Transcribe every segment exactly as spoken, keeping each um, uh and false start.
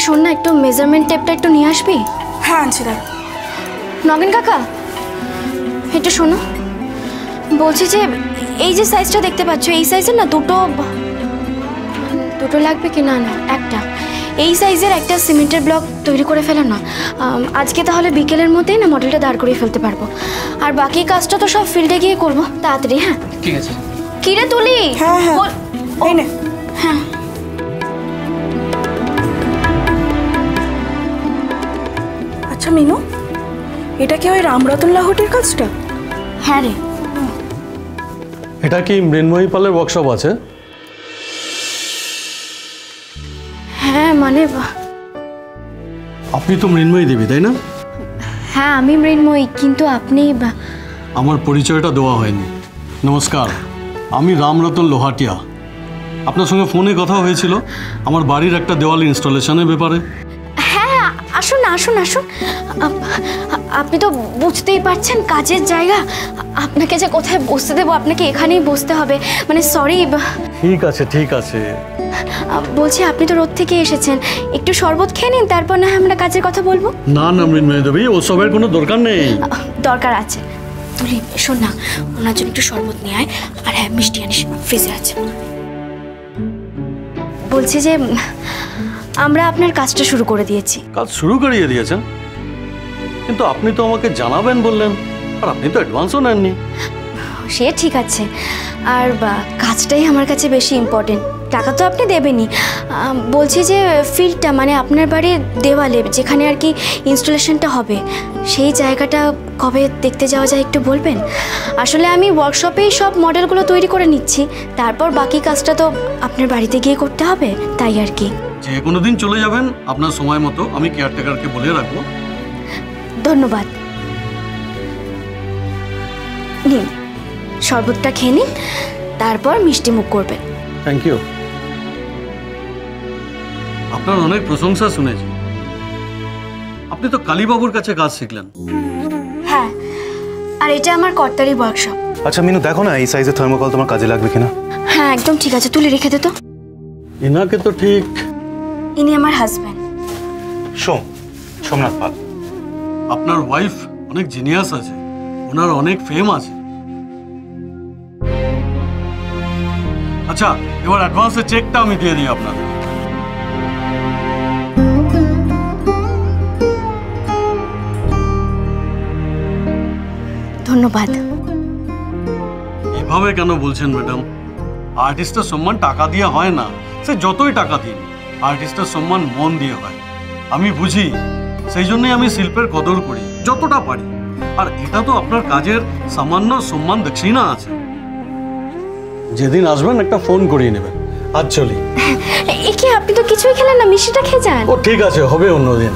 শোন না, একটু মেজারমেন্ট টেপটা একটু নিয়ে আসবি? হ্যাঁ আনছি দাঁড়া। নগেন কাকা একটু শোনো, বলছি যে এই যে সাইজটা দেখতে পাচ্ছ, এই সাইজের না দুটো দুটো লাগবে কি? না না একটা, এই সাইজের একটা সিমেন্টের ব্লক তৈরি করে ফেলো না। আজকে তাহলে বিকেলের মধ্যেই না মডেলটা দাঁড় করিয়ে ফেলতে পারবো, আর বাকি কাজটা তো সব ফিল্ডে গিয়ে করবো তাড়াতাড়ি। হ্যাঁ ঠিক আছে। কিরে তুলি? হ্যাঁ হ্যাঁ এই নে। হ্যাঁ আচ্ছা মিনু, এটা কি ওই রামরতন লাহোটির কাজটা? হ্যাঁ রে। এটা কি মৃন্ময়ী পালের ওয়ার্কশপ আছে? হ্যাঁ মানে আপনি তো মৃন্ময়ী দেবী তাই না? হ্যাঁ আমি মৃন্ময়ী, কিন্তু আপনি? আমার পরিচয়টা দেওয়া হয়নি। নমস্কার, আমি রামরতন লোহাটিয়া। আপনার সঙ্গে ফোনে কথা হয়েছিল আমার বাড়ির একটা দেওয়াল ইনস্টলেশনের ব্যাপারে। হ্যাঁ আসুন আসুন আসুন, আপনি তো বুঝতেই পারছেন কাজের জায়গা, আপনাকে যে কোথায় বসতে দেবো, আপনাকে এখানেই বসতে হবে। মানে সরি। ঠিক আছে ঠিক আছে। বলছি আপনি তো রোদ থেকে এসেছেন, একটু শরবত খেয়ে নিন, তারপর না আমরা কাজের কথা বলবো। না না মৃন্ময়ী দেবী, ওসবের কোনো দরকার নেই। দরকার আছে। তুলি শোন না, ওনার জন্য একটু শরবত নিয়ে আয়, আর হ্যাঁ মিষ্টি আনিস, ফ্রিজে আছে। বলছি যে আমরা আপনার কাজটা শুরু করে দিয়েছি। কাজ শুরু করিয়ে দিয়েছেন? কিন্তু আপনি তো আমাকে জানাবেন বললেন, আর আপনি তো অ্যাডভান্সও নেননি। সে ঠিক আছে, আর কাজটাই আমার কাছে বেশি ইম্পর্টেন্ট, টাকা তো আপনি দেবেনই। বলছি যে ফিল্ডটা মানে আপনার বাড়ির দেওয়ালে যেখানে আর কি ইনস্টলেশনটা হবে, সেই জায়গাটা কবে দেখতে যাওয়া যায় একটু বলবেন? আসলে আমি ওয়ার্কশপেই সব মডেলগুলো তৈরি করে নিচ্ছি, তারপর বাকি কাজটা তো আপনার বাড়িতে গিয়ে করতে হবে, তাই আর কি। যে কোনো দিন চলে যাবেন আপনার সময় মতো, আমি কেয়ারটেকারকে বলে রাখবো। ধন্যবাদ। নিন শরবতটা খেয়ে নিন, তারপর মিষ্টি মুখ করবেন। Thank you. আপনার অনেক প্রশংসা শুনেছি। আপনি তো কালীবাবুর কাছে কাজ শিখলেন। হ্যাঁ, আর এটা আমার কর্তারই ওয়ার্কশপ। আচ্ছা মিনু, দেখো না এই সাইজের থার্মোকল তোমার কাজে লাগবে কিনা। হ্যাঁ একদম ঠিক আছে, তুলে রেখে দে তো। ইনাকে তো ঠিক। ইনি আমার হাজব্যান্ড সোম, সোমনাথ পাল। আপনার ওয়াইফ অনেক জিনিয়াস আছে, ওনার অনেক ফেম আছে। আচ্ছা এবার অ্যাডভান্সের চেকটা আমি দিয়ে দিই আপনাদের। ধন্যবাদ। এভাবে কেন বলছেন ম্যাডাম? আর্টিস্টের সম্মান টাকা দিয়ে হয় না, সে যতই টাকা দিন, আর্টিস্টের সম্মান মন দিয়ে হয়। আমি বুঝি, সেই জন্যই আমি শিল্পের কদর করি যতটা পারি। আর এটা তো আপনার কাজের সামান্য সম্মান দক্ষিণা আছে। যেদিন আসবেন একটা ফোন করিয়ে নেবেন। আজ চলি। একে আপনি তো কিছুই খেলেন না, মিষ্টিটা খেয়ে যান। ও ঠিক আছে, হবে অন্যদিন।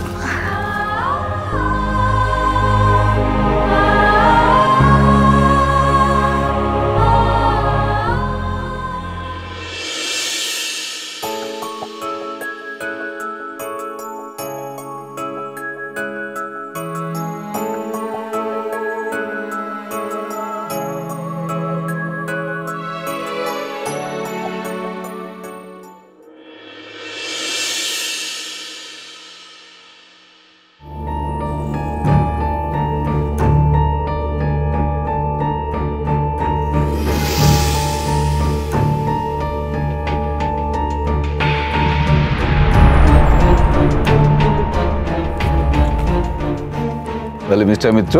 তাহলে মিস্টার মিত্র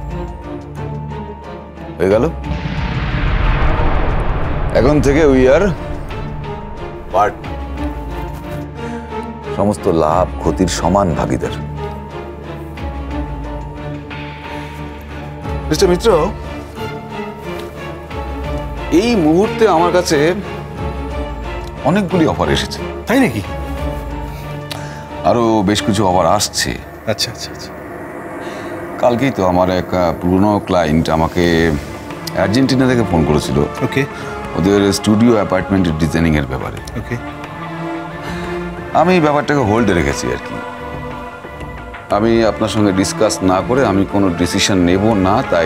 হয়ে গেল, এখন থেকে উই আর পার্টনার, সমস্ত লাভ ক্ষতির সমান ভাগিদার। মিস্টার মিত্র, এই মুহূর্তে আমার কাছে অনেকগুলি অফার এসেছে। তাই নাকি? আরো বেশ কিছু অফার আসছে। আচ্ছা আচ্ছা আচ্ছা। কালকেই তো আমার এক পুরনো ক্লায়েন্ট আমাকে আর্জেন্টিনা থেকে ফোন করেছিল। ওকে। ওদের স্টুডিও অ্যাপার্টমেন্টের ডিজাইনিং এর ব্যাপারে। ওকে। আমি ব্যাপারটাকে হোল্ডে রেখেছি আর কি। আমি আপনার সঙ্গে ডিসকাস না করে আমি কোনো ডিসিশন নেব না, তাই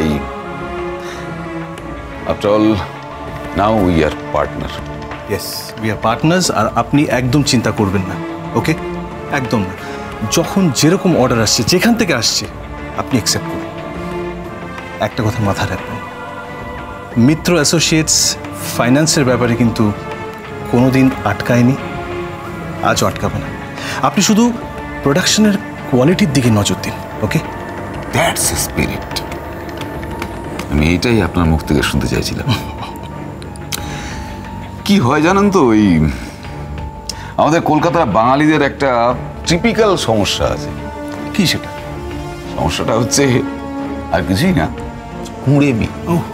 after all now we are partner. Yes, we are partners. আর আপনি একদম চিন্তা করবেন না, ওকে? একদম না, যখন যেরকম অর্ডার আসছে যেখান থেকে আসছে আপনি অ্যাকসেপ্ট করুন। একটা কথা মাথায় রাখবেন, মিত্র অ্যাসোসিয়েটস ফাইন্যান্সের ব্যাপারে কিন্তু কোনোদিন আটকায়নি, আজও আটকাবে না। আপনি শুধু প্রোডাকশনের কোয়ালিটির দিকে নজর দিন। Okay, that's spirit. আমি এটাই আপনার মুখ থেকে শুনতে চাইছিলাম। কি হয় জানেন তো, ওই আমাদের কলকাতার বাঙালিদের একটা টিপিক্যাল সমস্যা আছে। কি সেটা? সমস্যাটা হচ্ছে আর কিছুই না, কুঁড়েমি।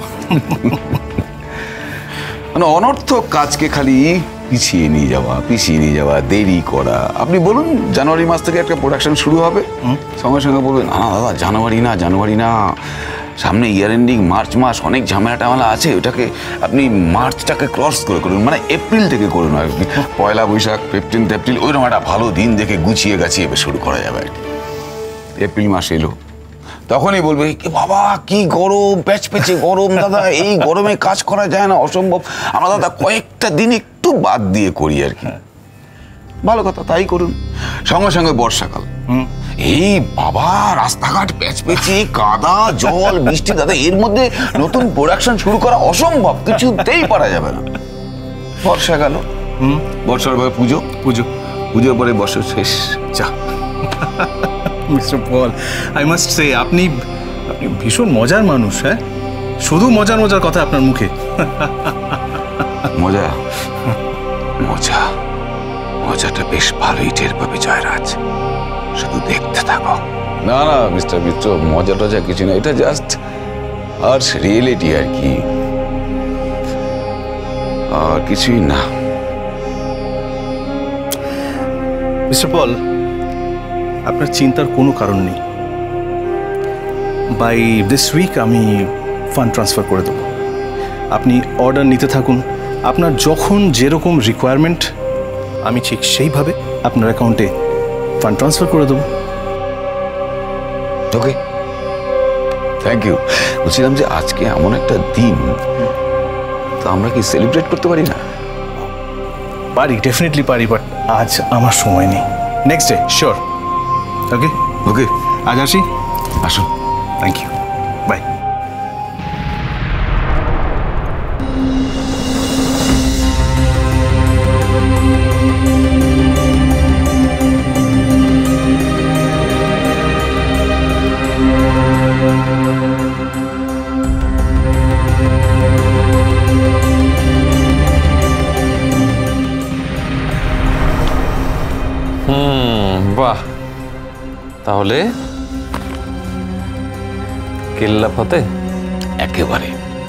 মানে অনর্থক কাজকে খালি পিছিয়ে নিয়ে যাওয়া, পিছিয়ে নিয়ে যাওয়া, দেরি করা। আপনি বলুন জানুয়ারি মাস থেকে একটা প্রোডাকশন শুরু হবে, সঙ্গে সঙ্গে বলবেন না দাদা জানুয়ারি না, জানুয়ারি না, সামনে ইয়ার এন্ডিং মার্চ মাস, অনেক ঝামেলা টামেলা আছে, ওটাকে আপনি মার্চটাকে ক্রস করে করুন, মানে এপ্রিল থেকে করুন আর কি। পয়লা বৈশাখ, ফিফটিন্থ এপ্রিল, ওইরকম একটা ভালো দিন দেখে গুছিয়ে গাছিয়ে শুরু করা যাবে আর কি। এপ্রিল মাস এলো, তখনই বলবে কি বাবা কি গরম, প্যাচ পেঁচে গরম দাদা, এই গরমে কাজ করা যায় না, অসম্ভব, আমরা দাদা কয়েকটা দিন একটু বাদ দিয়ে করি আর কি। ভালো কথা, তাই করুন। সঙ্গে সঙ্গে বর্ষাকাল, এই বাবা রাস্তাঘাট প্যাচ পেঁচে, কাদা জল বৃষ্টি, দাদা এর মধ্যে নতুন প্রোডাকশন শুরু করা অসম্ভব, কিছুতেই পারা যাবে না। বর্ষা গেল, বর্ষার পরে পুজো, পুজো পুজোর পরে বছর শেষ। যা mister Paul, I must say আপনি আপনি ভীষণ মজার মানুষ। হ্যাঁ, শুধু মজার মজার কথা আপনার মুখে। মজা মজা মজাটা বেশ ভালোই টের পাবে জয়রাজ, শুধু দেখতে থাকো। না না মিস্টার মিত্র, মজা টজা কিছু না, এটা জাস্ট আর রিয়েলিটি আর কি, আর কিছুই না। মিস্টার পল, আপনার চিন্তার কোনো কারণ নেই। বাই দিস উইক আমি ফান্ড ট্রান্সফার করে দেবো। আপনি অর্ডার নিতে থাকুন, আপনার যখন যেরকম রিকোয়ারমেন্ট আমি ঠিক সেইভাবে আপনার অ্যাকাউন্টে ফান্ড ট্রান্সফার করে দেবো। Okay, thank you. বলছিলাম যে আজকে এমন একটা দিন, তো আমরা কি সেলিব্রেট করতে পারি না? পারি, ডেফিনেটলি পারি, বাট আজ আমার সময় নেই। Next day sure. Okay okay, আজ আসি। আসুন। Thank you, bye. বাহ, তাহলে কেল্লা ফতে একেবারে।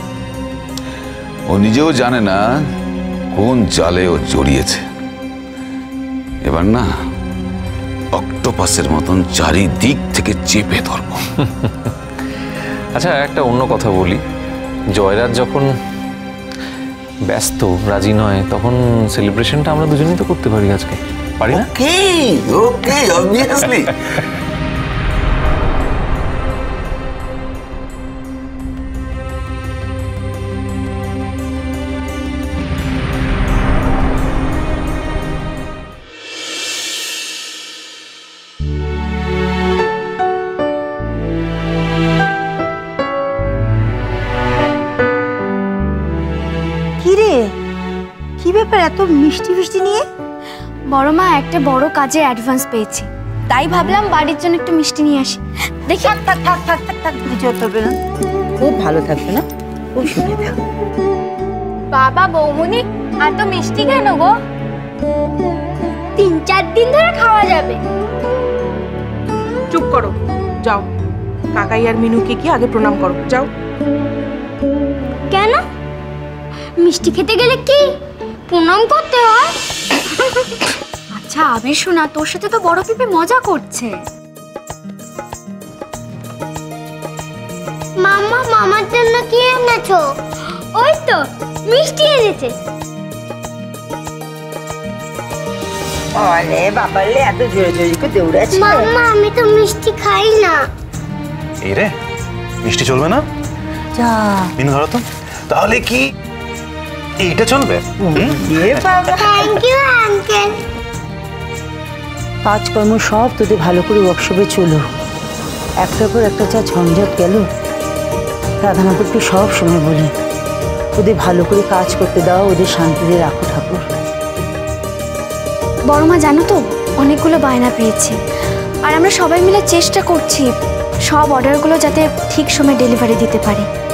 ও নিজেও জানে না কোন জালে ও জড়িয়েছে। এবার না অক্টোপাসের মতন চারিদিক থেকে চেপে ধরব। আচ্ছা, একটা অন্য কথা বলি, জয়রাজ যখন ব্যস্ত রাজি নয়, তখন সেলিব্রেশনটা আমরা দুজনেই তো করতে পারি আজকে, পারি না? Okay okay, obviously. কিরে, কি ব্যাপার এত মিষ্টি মিষ্টি নিয়ে? বড় মা, একটা বড় কাজে অ্যাডভান্স পেয়েছি, তাই ভাবলাম বাড়ির জন্য একটু মিষ্টি নিয়ে আসি। দেখি। থাক থাক থাক থাক থাক থাক, কিছু হতে হবে না, খুব ভালো থাকবে না, খুব সুখে থাক। বাবা বৌমনি, এত মিষ্টি কেন গো? তিন চার দিন ধরে খাওয়া যাবে। চুপ করো, যাও কাকাই আর মিনুকে কি আগে প্রণাম করো, যাও। কেন? মিষ্টি খেতে গেলে কি প্রণাম করতে হয়? আচ্ছা আবির শোনা, তোর সাথে তো বড় পিপে মজা করছে। মামা, মামার জন্য কি এনেছো? ওই তো মিষ্টি এনেছে। আরে বাবালে, এত জোরে জোরে করে দৌড়াচ্ছে। মামা, আমি তো মিষ্টি খাই না। এই রে, মিষ্টি চলবে না? যা মিনু ধরো তো, তাহলে কি এইটা চলবে? এ বাবা, থ্যাংক ইউ আঙ্কেল। কাজকর্ম সব তোদের ভালো করে ওয়ার্কশপে চলো। একটার পর একটা যা ঝঞ্ঝাট গেল, রাধামাধবকে সব সময় বলে ওদের ভালো করে কাজ করতে দাও, ওদের শান্তিতে রাখো ঠাকুর। বড় মা জানো তো, অনেকগুলো বায়না পেয়েছি আর আমরা সবাই মিলে চেষ্টা করছি সব অর্ডারগুলো যাতে ঠিক সময় ডেলিভারি দিতে পারি।